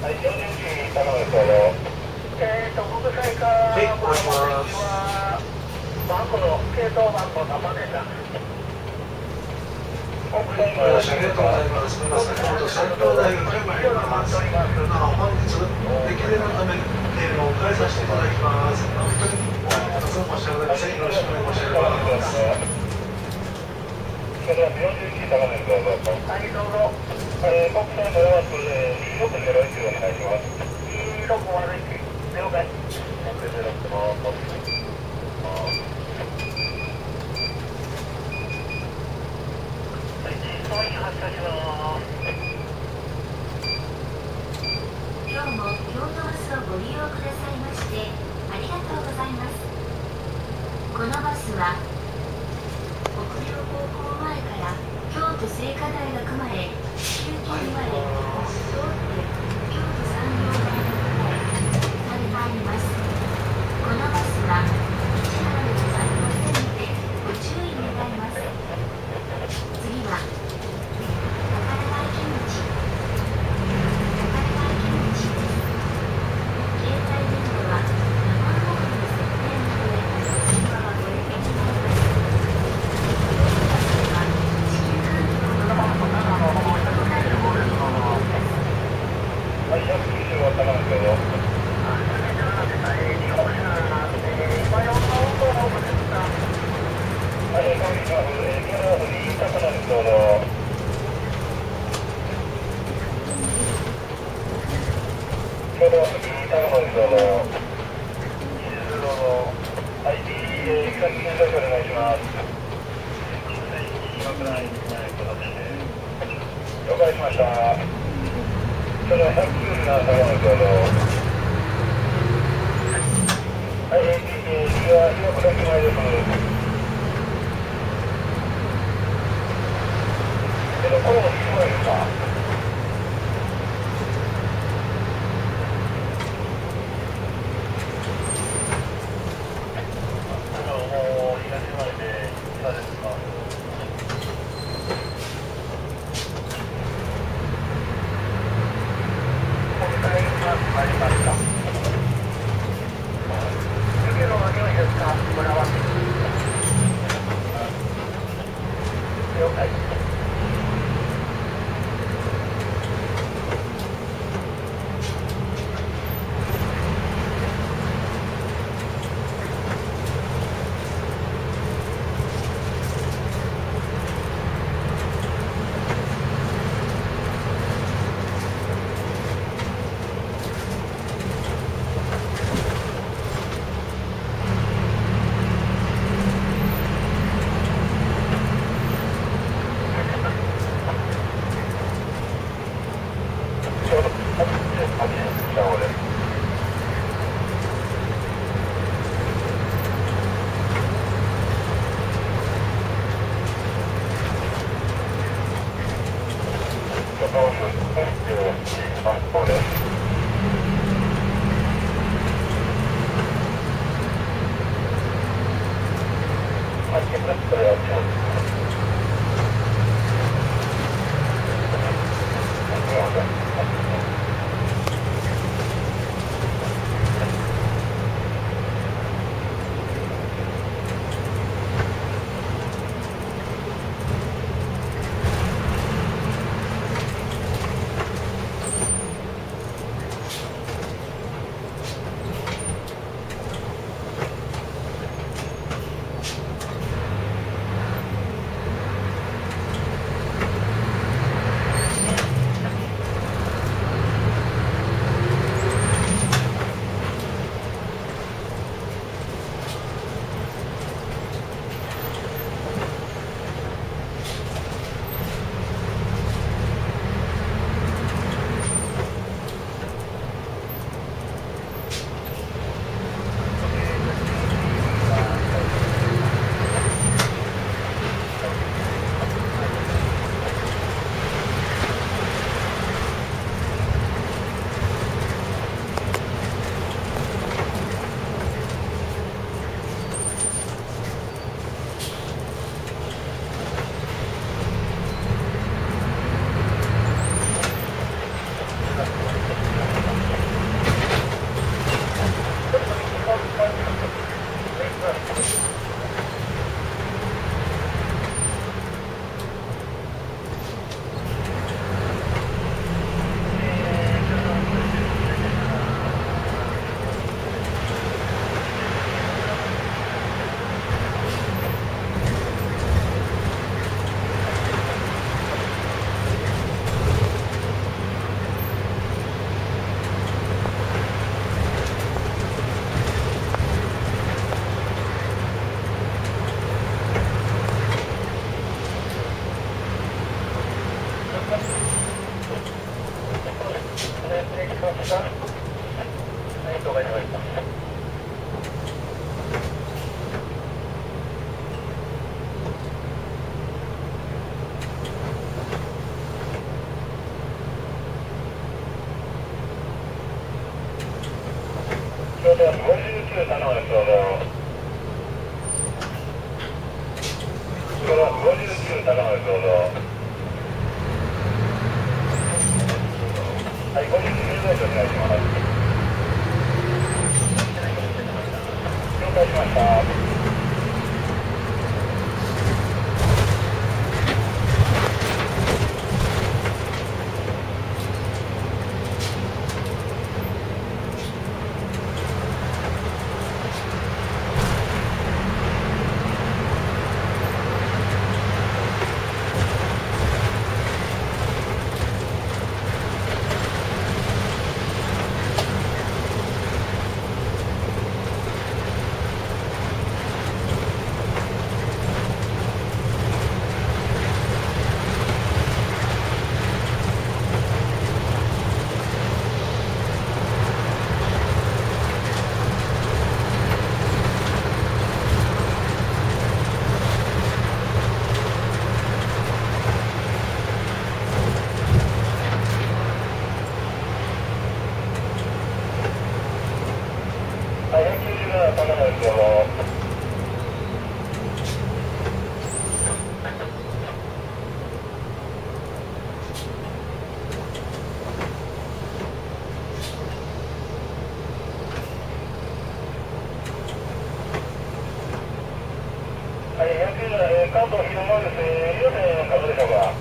はい、40時頼むですけど。国際化は番号の系統番号何番でした？国際化はありがとうございます。先ほど斉藤大学に参ります。本日できればため経路を変えさせていただきます。本当に申し訳ございません。よろしくお願い申し上げます。 それでは41時頼むですけど。はい、どうぞ。国際の予約で2601お願いします。2601了解。606のコピー。 今日も京都バスをご利用くださいましてありがとうございます。このバスは北陵高校前から京都精華大学まで急行まで通って京都産業大学まで参ります。このバスは市原でございませんのでご注意願います。次は了解しました。それは197頼むですけど。はい、次は広く先前です。これも聞こえるか？もう東前で北ですか？ありました。湯気の匂いですか？これは。了解。 関東広間ですね、両線可能でしょうか。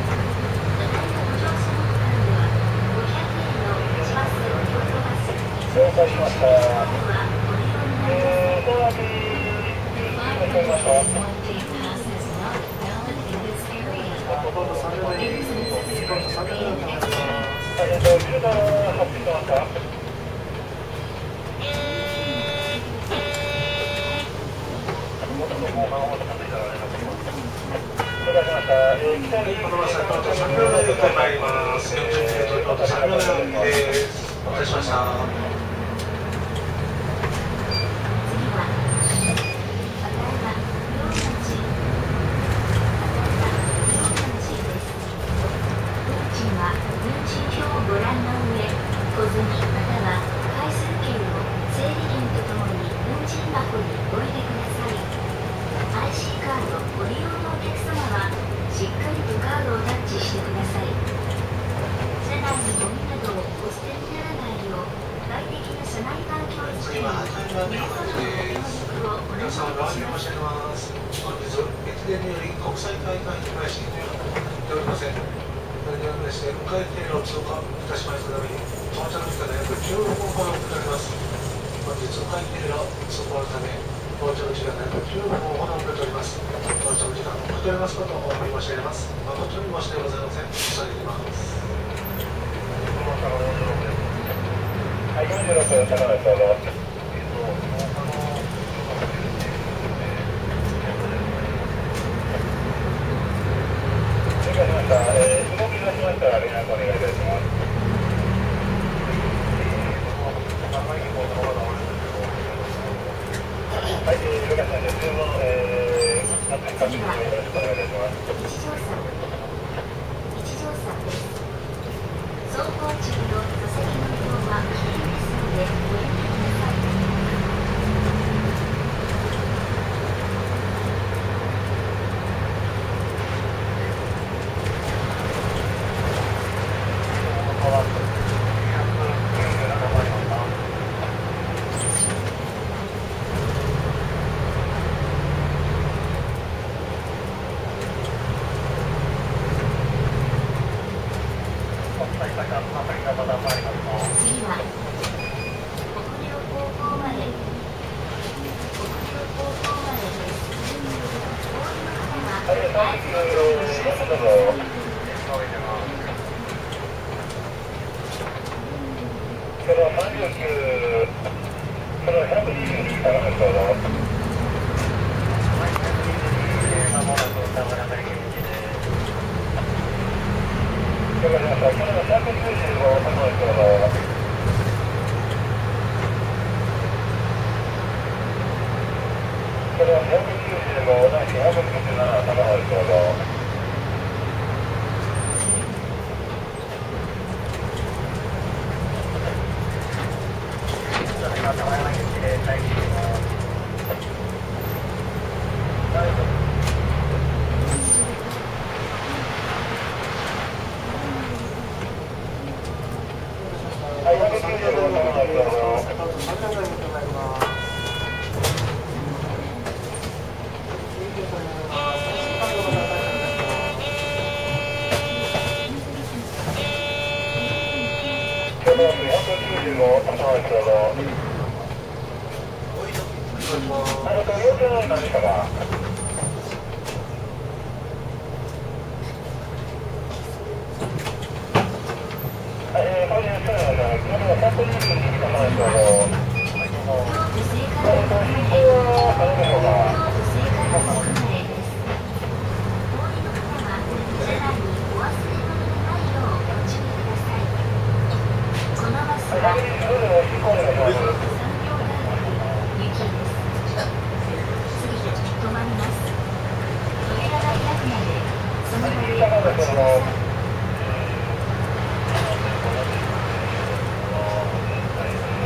500円の1バス京都バス、 了解しました。 ほとんど3秒台に3秒台になってます。 10番走ってますか？ このまま先ほど3秒台で参ります。40キロと3秒台です。お待たせしました。皆様ご安心申し上げます。本日、駅伝により国際大会に配信というのを行っておりません。それによりですね、迎え停を通過いたしましたために、到着時間で約15分ほどかかります。本日、迎え停を通過のため、到着時間で約15分ほど遅れております。到着時間を遅れますことをお詫び申し上げます。誠に申し訳ございません。恐れ入ります。 はい、46分、高梨どうぞ。動き出しましたら連絡お願いいたします。はい、了解しました。十分、安全確認をよろしくお願いいたします。 一条さんです。走行中の座席の方は危険ですのでご遠慮ください。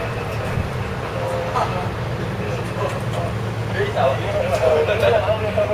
はい、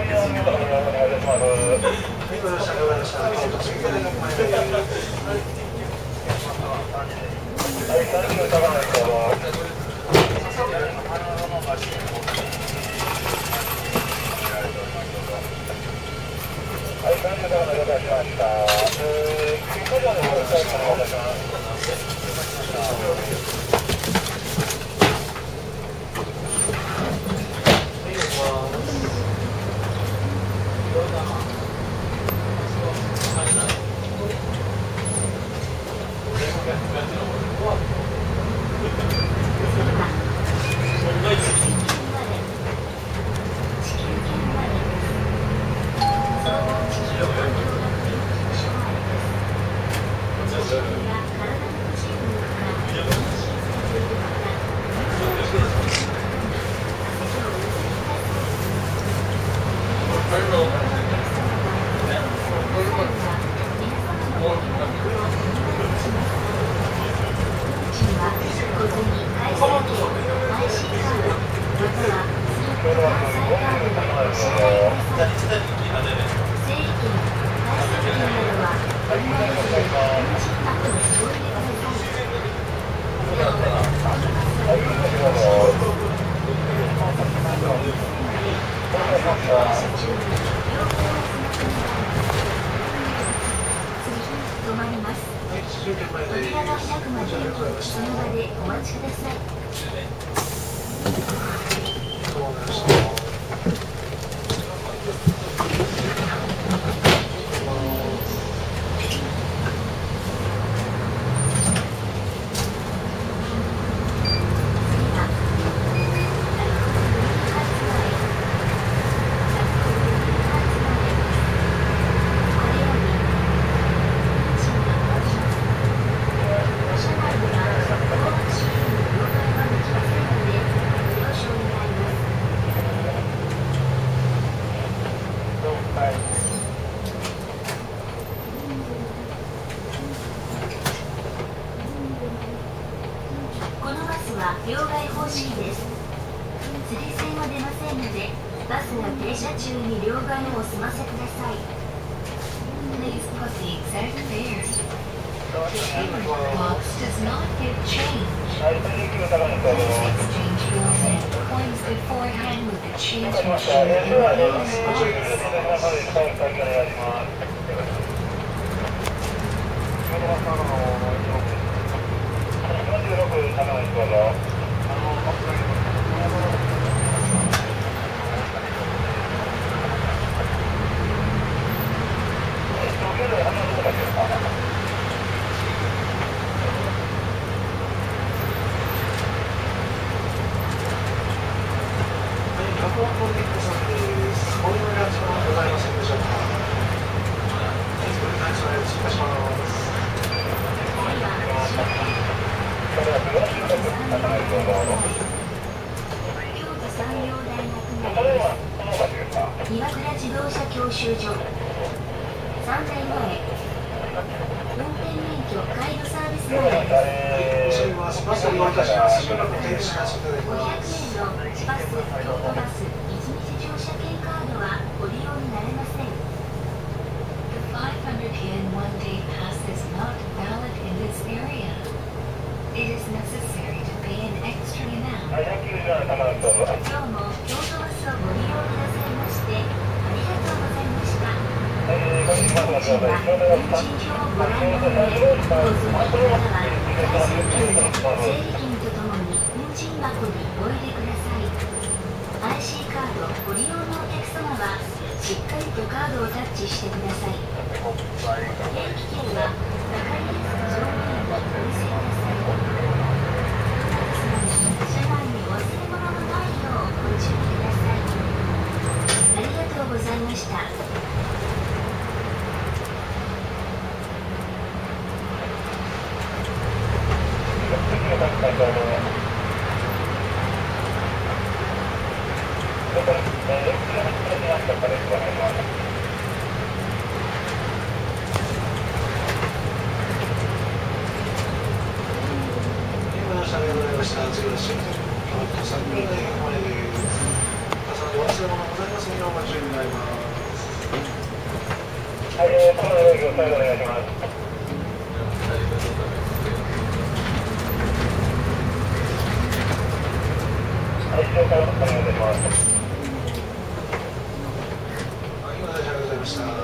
止まります。扉が開くまでその場でお待ちください。両替方式です。釣り線は出ませんので、バスが停車中に両替をお済ませください。Please put the exact fare. The box does not give change. Please exchange your coins beforehand with the change machine in the nearest box.岩倉自動車教習所3台前運転免許ガイドサービス前500円のバス京都バス1日乗車券カードはご利用になれません。 The 500 yen one-day pass is not valid in this area. It is necessary to pay an extra amount. 今日も京都バスをご利用くださいましてありがとうございました。運賃は運賃表をご覧の上、ご済みの方は回線券で整理券とともに運賃箱にお入れください。IC カードご利用のお客様はしっかりとカードをタッチしてください。定期券は分かりやすく乗務員にお見せください。車内にお忘れ物のないようご注意ください。ありがとうございました。 今大丈夫ございました。